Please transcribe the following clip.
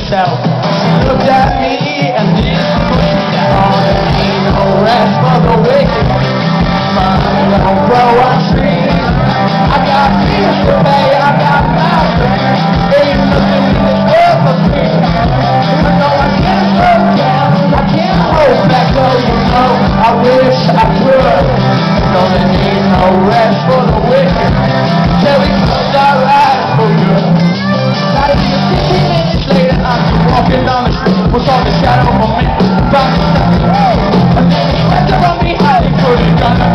himself. He looked at me and didn't push me down. There ain't no rest for the wicked. Money don't grow on trees. I got bills to pay, I got mouths to feed. Ain't nothing in this world for free. Even though I can't slow down, I can't hold back, though, you know, I wish I could. No, there ain't no rest for the wicked. Till we close our eyes for good. Not even 15 minutes later, I'm walking down the street. Was on the shadow of a man, about to stop. And then he stepped up on me, hiding, put a gun